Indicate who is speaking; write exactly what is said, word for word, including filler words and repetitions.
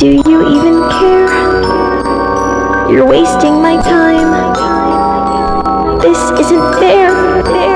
Speaker 1: Do you even care? You're wasting my time. This isn't fair. fair.